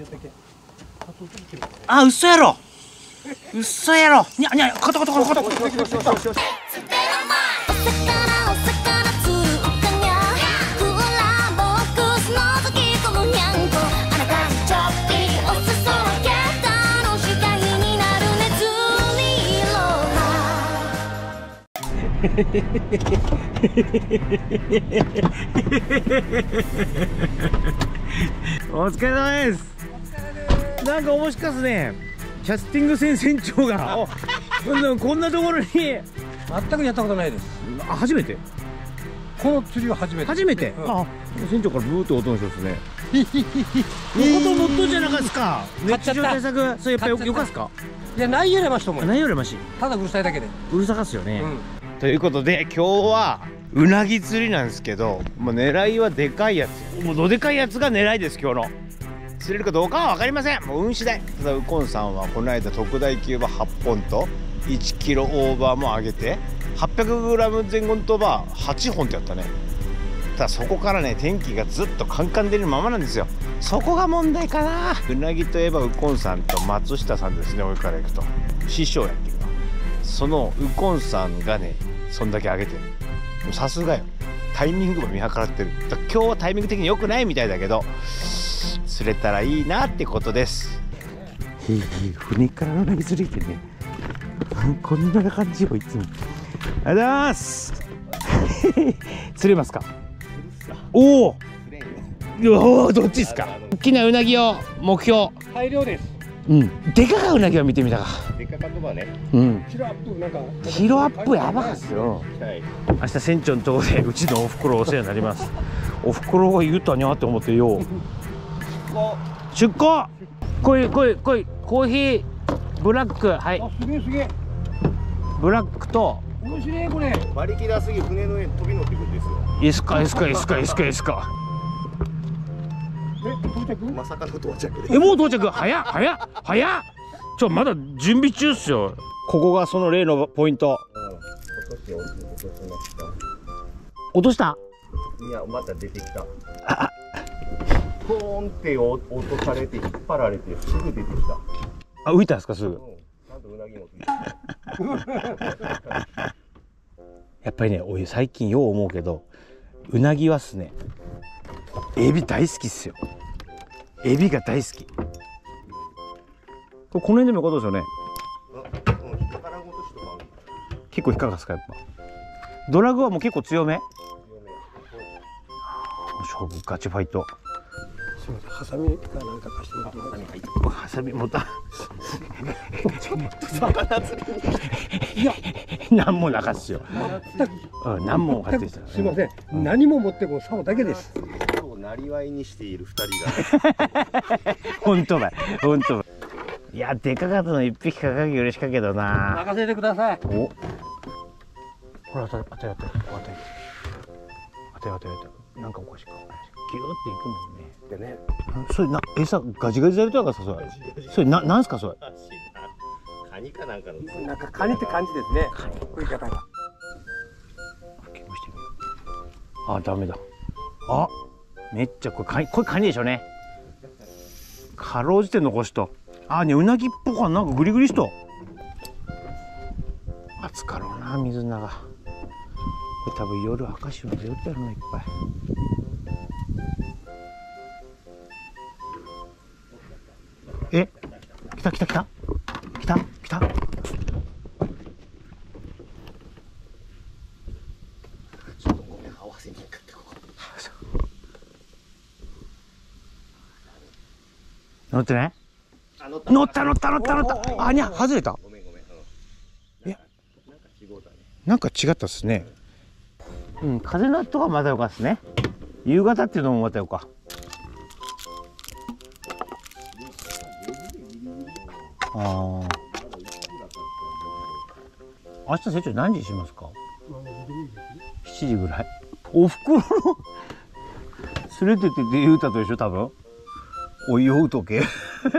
あ、嘘やろ。嘘やろ。にゃにゃ、カタカタカタカタ。お疲れ様です。なんか面白かったね。キャスティング船船長がこんなところに全くやったことないです。 あ、初めて。 この釣りは初めて。 初めて。あ、船長からブーって音の人ですね。のこともっとじゃなかっすか。熱中症対策、それやっぱりよかっすか。 いや、ないよりましと思う。 ないよりまし。 ただうるさいだけで。 うるさかっすよね。ということで今日はうなぎ釣りなんですけど、もう狙いはでかいやつ。もうどでかいやつが狙いです。今日の釣れるかどうかは分かりません。もう運次第。ただウコンさんはこの間特大級は8本と1キロオーバーも上げて 800g 前後のトバー8本ってやったね。ただそこからね、天気がずっとカンカン出るままなんですよ。そこが問題かな。うなぎといえばウコンさんと松下さんですね。上から行くと師匠やってるわ。そのウコンさんがね、そんだけ上げてる。さすがよ。タイミングも見計らってる。だから今日はタイミング的に良くないみたいだけど、釣れたらいいなってことです。船からうなぎ釣りってね、こんな感じよいつも。ありがとうございます。釣れますか。おお、どっちですか。大きなうなぎを目標。 大量です。 うん、でかかうなぎは見てみたか。 でかかとはね。 うん。 キロアップなんか。 キロアップやばかっすよ。明日船長のところでうちのおふくろお世話になります。おふくろが言うたにゃって思ってよ。出港。こいコーヒーブラック。はい。 すげえすげえ。 ブラックと。 面白いこれ。 馬力出すぎ船の上に飛び乗ってくるんですよ。 いいっすかいいっすかいいっすかいいっすかいいっすか。 到着？ まさかの到着で。 もう到着。早っ。まだ準備中っすよ。ここがその例のポイント。落とした。 いや、また出てきた。ポーンって落とされて引っ張られてすぐ出てきた。 あ、浮いたんですかすぐ。 ちゃんとうなぎもついてた。 やっぱりね、おい最近よう思うけど、うなぎはっすね、エビ大好きっすよ。エビが大好き。この辺でもよかったですよね。結構引っかかっすかやっぱ。ドラグはもう結構強め。勝負ガチファイト。 すみません、ハサミかなんか貸してもらっていいですか。 ハサミ持った。 いや、 何もなかっすよ。何も買ってきた。 すみません、何も持ってこ竿だけです。 なりわいにしている2人が。 本当だ、本当だ。いや、でかかったの1匹かかき嬉しかけどな。 任せてください。 お、ほら、当たり。なんかおかしいか。ギューっていくもんね。でね、それ餌ガジガジされてるからさ、それなんすかそれ。 カニかなんかの。 なんかカニって感じですね。食い方が。 あ、ダメだ。あ、めっちゃこれカニでしょうね。かろうじて残しと。あね、うなぎっぽくはなんかグリグリしと。暑かろうな、水の中。これ多分夜赤潮の寄ってあるのいっぱい。え、来た。乗ってない？乗った。あ、にゃ、外れた。 ごめん。 え、なんか違ったっすね。うん、風のとかまだよかっすね。夕方っていうのもまたよか。明日船長何時しますか？7時ぐらい。おふくろの連れてって言うたとでしょ多分。おい酔うとけ。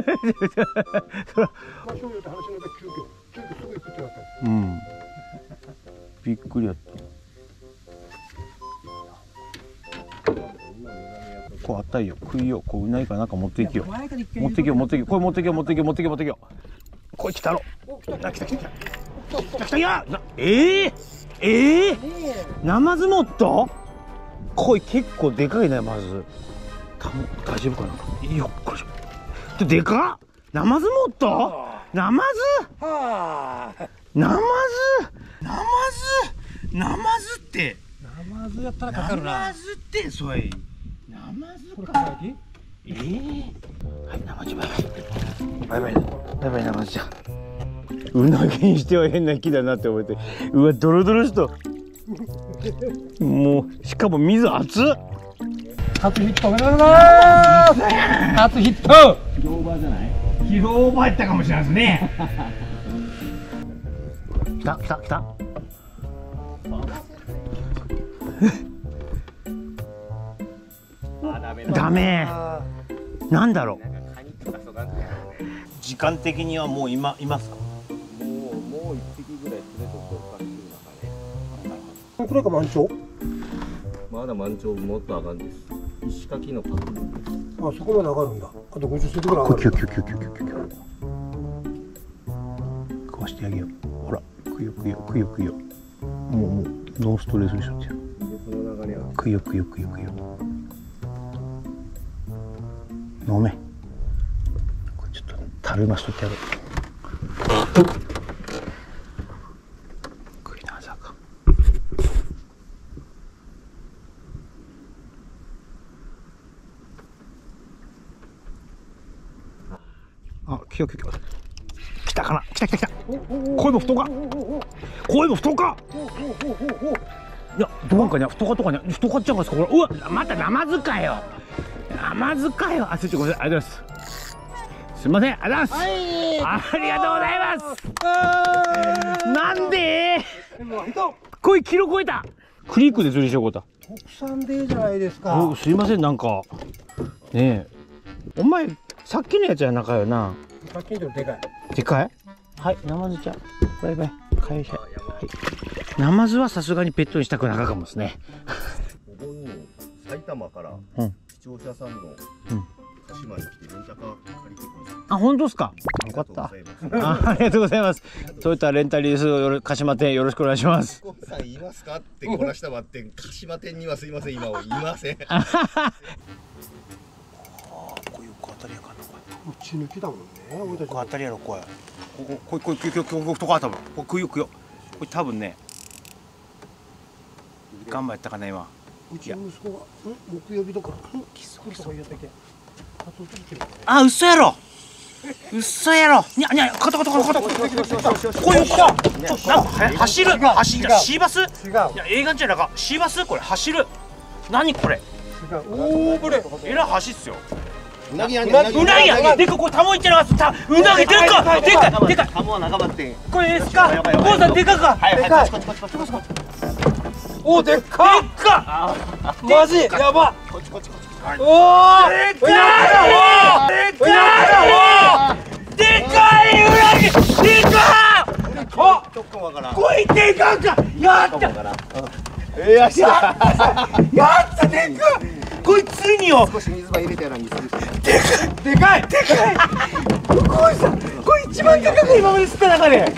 うん。びっくりやった。 こうあったりよ、食いよう、こううないかなんか持っていきよ。持っていきよ、持っていきよ、これ持っていきよ、持っていきよ、持っていきよ、持っていきよ。これ来たろ。来た来た来た。来た来た、いや、ナマズもっと。これ結構でかいね、まず。大丈夫かな。いいよ、これ。でかっ。ナマズもっと。ナマズ。ナマズ。ナマズって。 ナマズやったらかかるな。 ナマズってそい。ナマズか。はい、ナマズバイバイ。バイバイナマズちゃん。うなぎにしては変な木だなって思って。うわ、ドロドロしと。もうしかも水熱っ。 初ヒットおめでとうございます。初ヒット。 キロオーバーじゃない？キロオーバーやったかもしれないですね。来た来た来た。ダメ。なんだろう。時間的にはもういますか？ もう一匹ぐらい連れとこうかっていう中で。 これが満潮？ まだ満潮もっと上がるんです。石垣のパックです。 あ、そこまで上がるんだ。あと50センチぐらい上がる。 キュキュキュキュキュキュキュ。こうしてあげよう。ほら、くよくよくよくよ。もうノーストレスでしょって。 この流れは。 くよくよくよくよ。飲め。これちょっとたるましとってやろう。食いなさか。あ、来たかな。来た。声も太か。声も太か。いや、どうなんかにゃ、太かとかにゃ、太かっちゃうんですか、これ。うわ、またナマズかよ。ナマズかよ。あ、ちょっとごめんなさい、ありがとうございます。すみません、ありがとうございます。ありがとうございます。なんでこれキロ超えた。クリークで釣りしようこた。 国産でいいじゃないですか。 すいません、なんかねえ、お前さっきのやつやなかよな。 さっきのでかい。 でかい。はい、ナマズちゃんバイバイ。会社、はい、ナマズはさすがにペットにしたくなかかもですね。 ここに埼玉から視聴者さんの鹿島に来てレンタカー借りてくる。 あ、本当ですか。よかった。ありがとうございます。トヨタレンタリース鹿島店よろしくお願いします。 コンさんいますかってこなしたばって鹿島店にはすいません、今はいません。 こういう当たりやかな。 うち抜きだもんね。俺たちこう当たりやろ、これ。これとか多分。これこれ多分ね。頑張ったかな今。 うちの息子が木曜日とかキスとか言ったっけ。 あ、嘘やろ。嘘やろ。にゃカタ。こういうか。走る。シーバス？違う。いや、映画じゃなか。シーバス？これ走る。何これ？ 違う。おお、これ。 えらい走っすよ。 うなぎや。 でかこれタモいってなかった。うなぎでかい。 タモは長ばって。 これですか。お父さんでかか。 でかい。お、でっか。マジやば。おお、でかいうなぎ。でか。こいでかか。やった。 よっしゃ。 やった、でか。 こいつによ。 少し水場入れたような水。 でかい。こいさん、これ一番でかく今まで釣った中で。や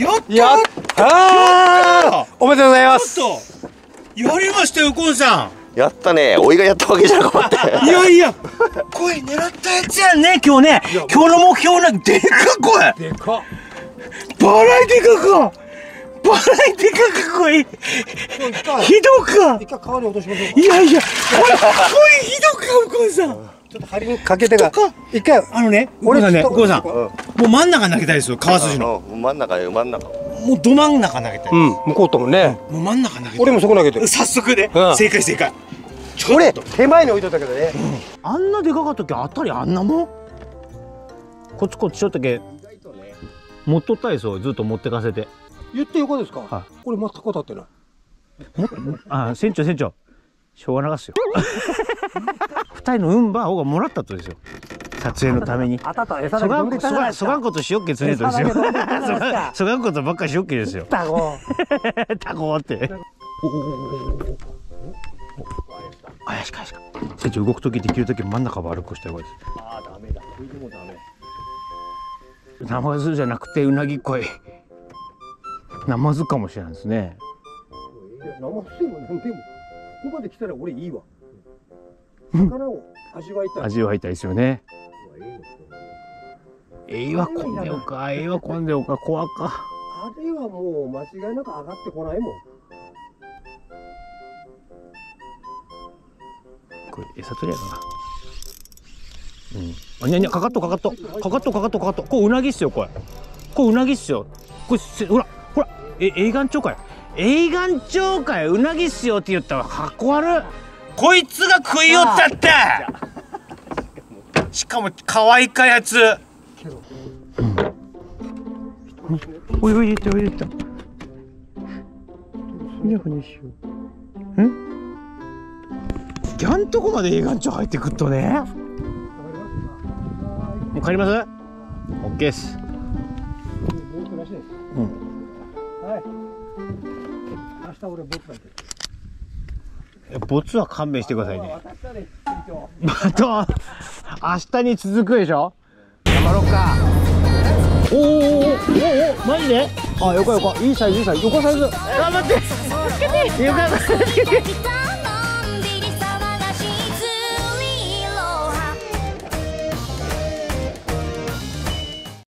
ったおめでとうございます。 やりましたよ、コンさん。 やったね。おいがやったわけじゃなかった。 いや、これ狙ったやつやんね、今日ね。今日の目標な、でかっこい。 でかっ。 バラいでかか。こい。ひどか。 一回川に落としましょう。 いや、これひどか、コンさん。 ちょっと針にかけてが。一回、 俺がね、コンさん。もう真ん中投げたいですよ、川筋の。 真ん中。 もうど真ん中投げたい。 向こうともね。 もう真ん中投げたい。 俺もそこ投げてる。 早速ね。正解。 俺手前に置いとったけどね。 あんなでかかったっけ、当たりあんなもん。こっちしょったけ。持っとったですよ、ずっと持ってかせて。 言って横ですか。 はい。 これ全く当たってない。 あ、船長。しょうがなかっすよ。二人の運ばをがもらったとですよ。撮影のために。 当たった餌だけ飛んでたじゃないですか。 そがんことしよっけつねとですよ。そがんことばっかりしよっけですよ。タコって。 怪しか船長動く時できる時真ん中を歩くした方がいいです。 ああダメだ、これでもダメ。 ナマズじゃなくてうなぎっこいナマズかもしれないですね。 ナマズでもなんでもここまで来たら俺いいわ。魚を味わいたい。 味わいたいですよね。は混んでおかは混んでおか怖か。 あれはもう間違いなく上がってこないもん。 これ餌取りやかな。にゃにゃかかっとこれうなぎっすよ。これうなぎっすよ。これほら映画鳥かいうなぎっすよって言ったらかっこ悪い。こいつが食いよったって。しかも可愛いかやつ。おいおい出た。ふにゃふにゃしよう。ギャンとこまで映画鳥入ってくっとね。もう帰ります？ OK です。 はい。明日俺ボツなんて。 ボツは勘弁してくださいね。 渡したね。 また明日に続くでしょ。頑張ろうか。おマジで？あ、よかいいサイズ横サイズ。頑張って。よかった。